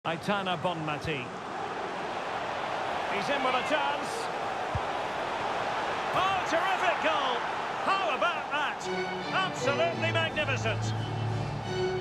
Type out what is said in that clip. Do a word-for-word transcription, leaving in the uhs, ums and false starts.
Aitana Bonmati. He's in with a chance. Oh, terrific goal! How about that? Absolutely magnificent.